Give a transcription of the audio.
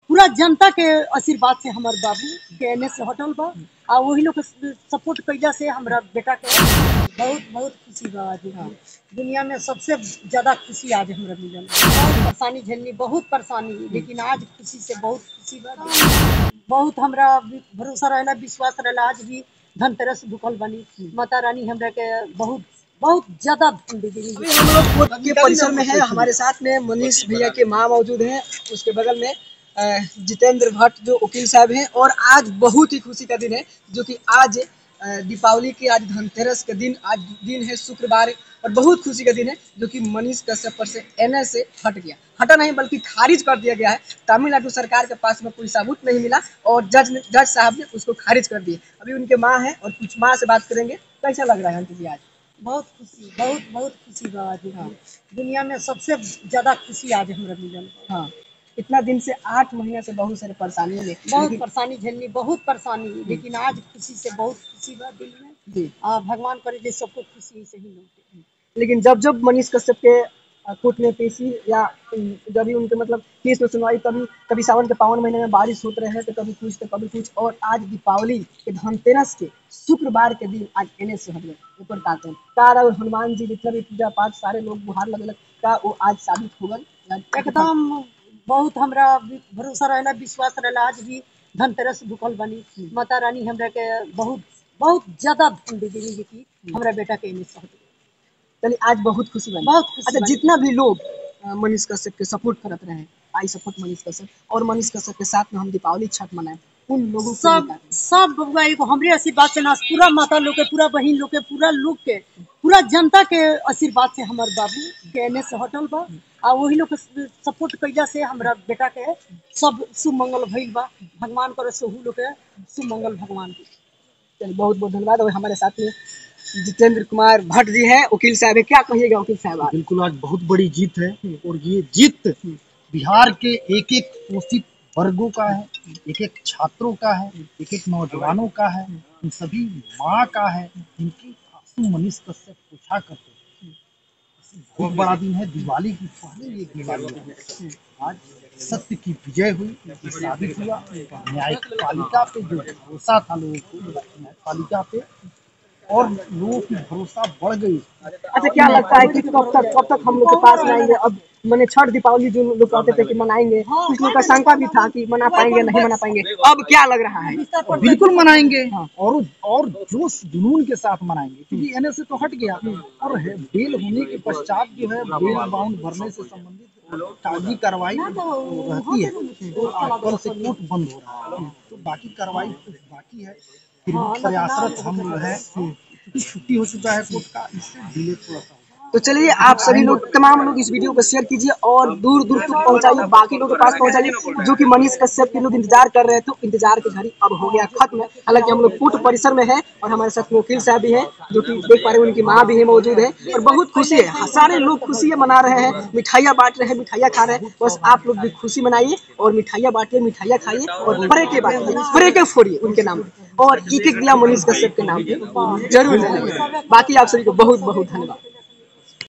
पूरा जनता के आशीर्वाद से हमार बाबू के एनएस से हटल बा आ वही लोग के सपोर्ट कैला से हमरा बेटा के बहुत बहुत खुशी बा। आज दुनिया में सबसे ज्यादा खुशी आज हमरा मिलल। बहुत परेशानी झेलनी, बहुत परेशानी, लेकिन आज खुशी से बहुत खुशी बा। बहुत हमरा भरोसा रहेला, विश्वास रहेला। आज भी धनतेरस भूखल बनी, माता रानी हमरा के बहुत बहुत ज्यादा धन दे दी। अभी हम लोग कोर्ट के परिसर में है, हमारे साथ में मनीष भैया के माँ मौजूद हैं, उसके बगल में जितेंद्र भट्ट जो वकील साहब हैं। और आज बहुत ही खुशी का दिन है, जो कि आज दीपावली के आज धनतेरस के दिन, आज दिन है शुक्रवार, और बहुत खुशी का दिन है जो कि मनीष कश्यप पर से एनएस से हटा नहीं बल्कि खारिज कर दिया गया है। तमिलनाडु सरकार के पास में कोई सबूत नहीं मिला और जज साहब ने उसको खारिज कर दिया। अभी उनके माँ है और कुछ माँ से बात करेंगे। कैसा लग रहा है आंटी जी आज? बहुत खुशी, बहुत बहुत खुशी बा। आज दुनिया में सबसे ज्यादा खुशी आज हमरा मिलल। हाँ, इतना दिन से 8 महीने से बहुत सारे परेशानी बहुत परेशानी झेलनी, बहुत परेशानी, लेकिन आज खुशी से बहुत खुशी बा दिल में जी। भगवान करे जे सबको खुशी से ही लौटे। लेकिन जब जब मनीष कश्यप के कोर्ट में पेशी या जब भी उनके मतलब केस में सुनवाई, कभी सावन के पावन महीने में बारिश होते रहे तो कभी कुछ, और आज दीपावली के धनतेरस के शुक्रवार के दिन आज एनएस से हटले ऊपर काटे कार और हनुमान जी जितना भी पूजा पाठ सारे लोग गुहार लगल का वो आज साबित हो गल। एकदम बहुत हमरा भरोसा रहेला, विश्वास रहेला। आज भी धनतेरस भूखल बनी, माता रानी हमरा के बहुत बहुत ज्यादा धन दे दी कि हमरा बेटा के एनएस से हटले। चलिए आज बहुत खुशी बनी, बहुत खुशी। अच्छा, जितना भी लोग मनीष कश्यप के सपोर्ट करते रहे, आई सपोर्ट मनीष कश्यप, और मनीष कश्यप के साथ में हम दीपावली छठ मनाए, उन लोगों सब बबुआ एगो हमरे आशीर्वाद से ना, पूरा माता लोग के, पूरा बहन लोग के, पूरा लोग के, पूरा जनता के आशीर्वाद से हमार बाबू के एनएस से हटल बा आ वही लोग के सपोर्ट कैला से हमरा बेटा के सब शुभ मंगल भइल बा। भगवान करे सोहू लोग के शुभ मंगल भगवान के। चलिए बहुत बहुत धन्यवाद। और हमारे साथ में जितेंद्र कुमार भट्ट जी हैं, वकील साहब है। क्या कहिएगा वकील साहब? बिल्कुल आज बहुत बड़ी जीत है, और ये जीत बिहार के एक एक शोषित वर्गों का है, एक एक छात्रों का है, एक एक नौजवानों का है, इन सभी माँ का है, जिनकी आंसू मनीष कश्यप पूछा करते। बहुत बड़ा दिन है, दिवाली की पहले ये दिवाली है। आज सत्य की विजय हुई, साबित हुआ। न्यायपालिका पे जो भरोसा था लोगों को, न्यायपालिका पे, और लोगों की भरोसा बढ़ गई। अच्छा, क्या लगता है कि कब तक हम लोग के पास में आएंगे? अब मैंने छठ दीपावली जो लोग कहते थे कि मनाएंगे, कुछ लोग का शंका भी था कि मना पाएंगे नहीं मना पाएंगे, अब क्या लग रहा है? बिल्कुल मनाएंगे, और जोश जुनून के साथ मनाएंगे, क्योंकि एनएस से तो हट गया, और बेल होने के पश्चात जो है बेल बाउंड भरने से संबंधित कागजी कार्रवाई रहती है, तो आजकल से कोर्ट बंद हो रहा है, तो बाकी कार्रवाई बाकी है। फिर भी प्रयासरत हम लोग हैं, छुट्टी हो चुका है कोर्ट का, इससे डिले थोड़ा सा। तो चलिए आप सभी लोग, तमाम लोग इस वीडियो को शेयर कीजिए और दूर दूर तक पहुंचाइए, बाकी लोगों के पास पहुंचाइए जो कि मनीष कश्यप के लोग इंतजार कर रहे थे। इंतजार की घड़ी अब हो गया खत्म। हालांकि हम लोग कोर्ट परिसर में है और हमारे साथ वकील साहब भी हैं, जो कि देख पा रहे हैं, उनकी माँ भी है मौजूद है, और बहुत खुशी है। सारे लोग खुशी मना रहे हैं, मिठाइयाँ बांट रहे हैं, मिठाइयाँ खा रहे हैं। बस आप लोग भी खुशी मनाइए और मिठाइयाँ बांटिए, मिठाइयाँ खाइए और पटाखे बांटिए, पटाखे फोड़िए उनके नाम पे, और एक एक दिया मनीष कश्यप के नाम पे जरूर। बाकी आप सभी को बहुत बहुत धन्यवाद।